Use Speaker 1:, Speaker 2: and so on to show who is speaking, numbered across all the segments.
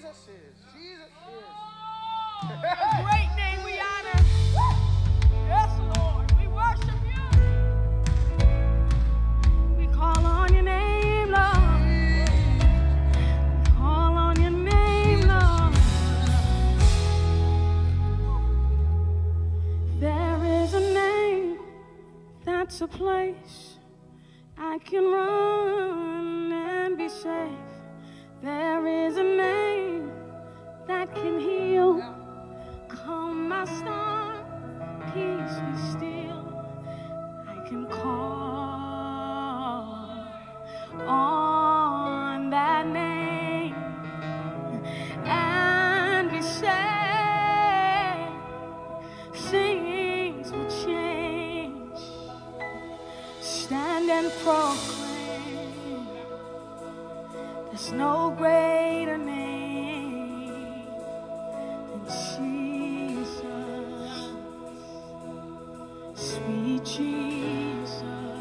Speaker 1: Jesus is. Jesus is.
Speaker 2: Your great name we honor. Yes, Lord. We worship you. We call on your name, Lord. We call on your name, Lord. There is a name, that's a place I can run and be safe. There is a name that can heal. Calm my storm, peace be still. I can call on that name and be saved. Things will change. Stand and proclaim. There's no greater name than Jesus, sweet Jesus.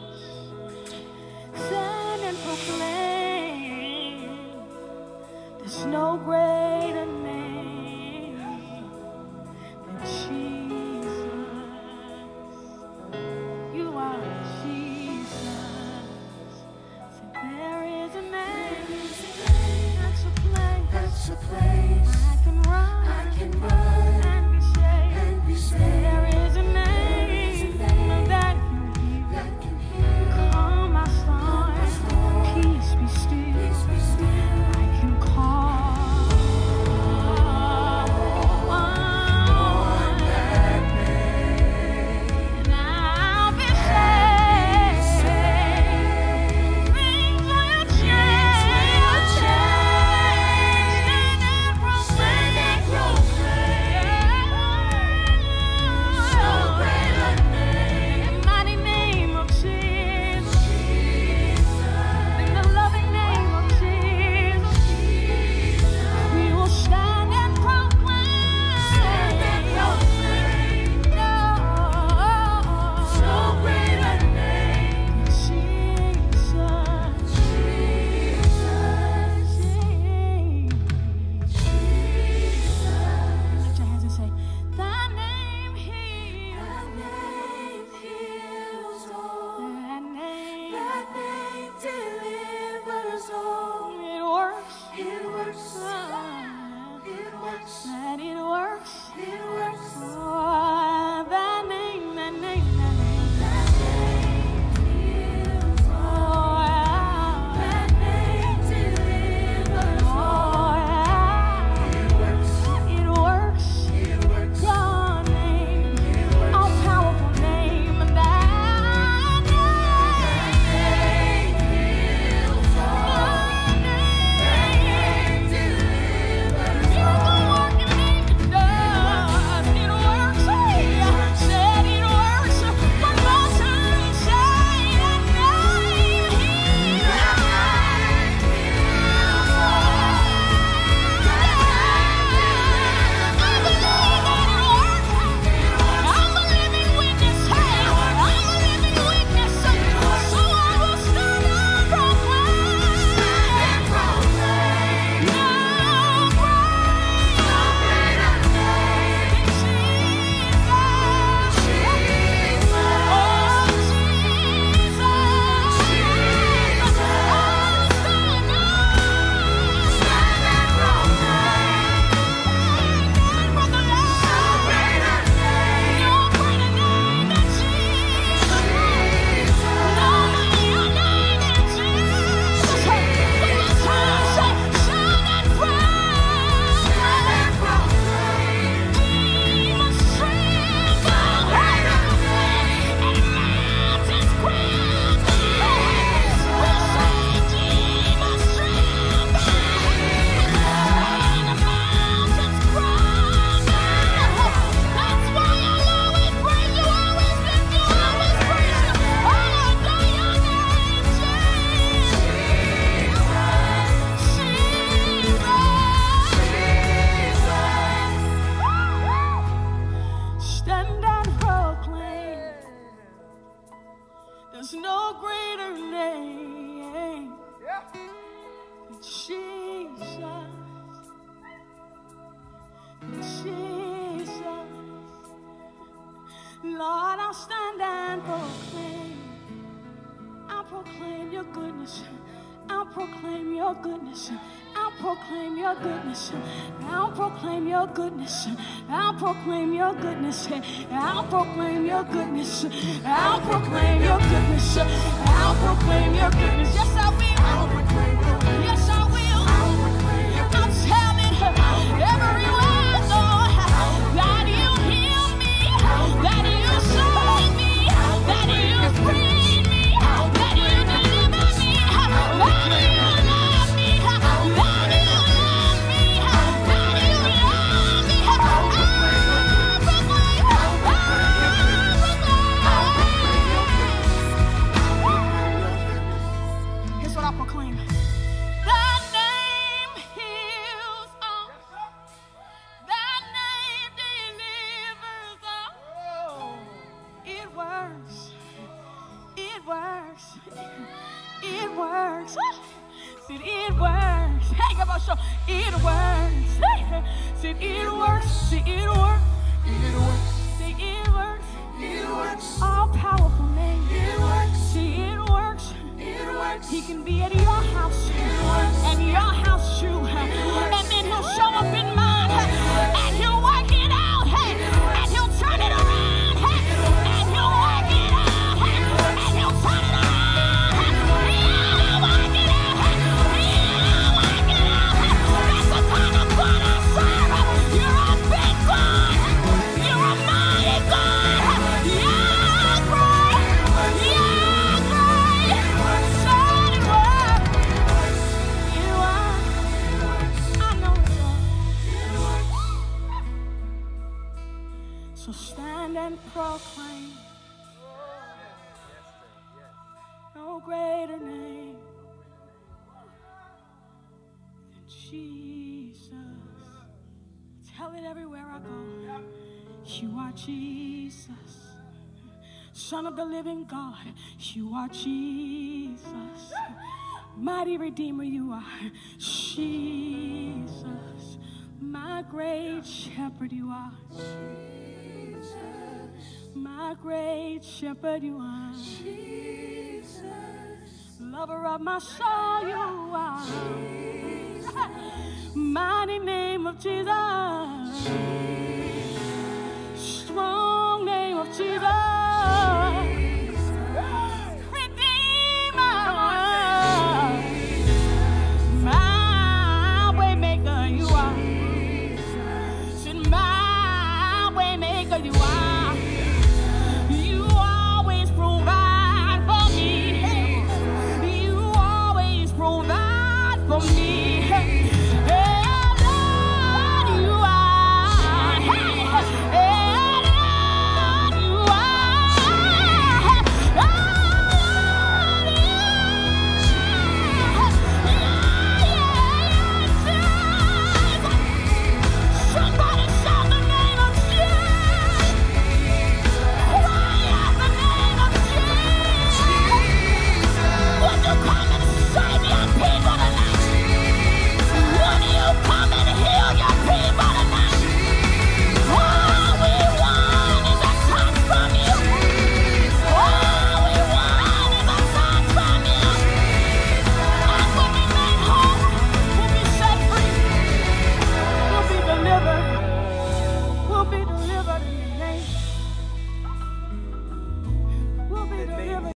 Speaker 2: Stand and proclaim. There's no greater name than Jesus. You are Jesus. There is a name. That's a place I can run and be saved. There is a name that can heal. Calm my storm, peace be still. I can call on that name, and I'll be saved. Things will change. Stand and proclaim. So great a name. The mighty name of Jesus. In the loving name of Jesus. We will stand and proclaim. So great a name. Jesus. Lift your hands and say, thy name heals all. That name delivers all. It works. That it works. Oh, that name heals all. That name delivers all. It works. Your name, all powerful name, that name heals all. That name delivers all. Miracle working name does. It works. and proclaim. I'll proclaim your goodness. I'll proclaim your goodness. I'll proclaim your goodness. I'll proclaim your goodness. I'll proclaim your goodness. I'll proclaim your goodness. I'll proclaim your goodness. I'll proclaim your goodness. Yes, I will. Yes, I will. I'll tell it everywhere I go that you heal me, that you save me, that you free me, that you deliver me, that you love me, that you love me, that you love me. Here's what I proclaim. That name heals all. That name delivers all. It works. It works. It works. Said it works. Hey, come on, show. It works. Said it works. Said it works.
Speaker 1: It works.
Speaker 2: Say it works.
Speaker 1: It works.
Speaker 2: All powerful name.
Speaker 1: It works.
Speaker 2: Say it works.
Speaker 1: It works.
Speaker 2: He can be at your house and your house too, and then he'll show up in mine, and he'll work it out, and he'll turn it around, and he'll work it out, and he'll turn it around, he'll work it out, he'll work it out. That's the kind of God I serve. You're a big God. You're a mighty God. You're great. You're great. Son, it works. It works. I know it works. So stand and proclaim. No greater name than Jesus. Tell it everywhere I go. You are Jesus, Son of the living God. You are Jesus, mighty Redeemer. You are Jesus, my great shepherd. You are my great shepherd. You are lover of my soul. You are mighty name of Jesus, strong name of Jesus.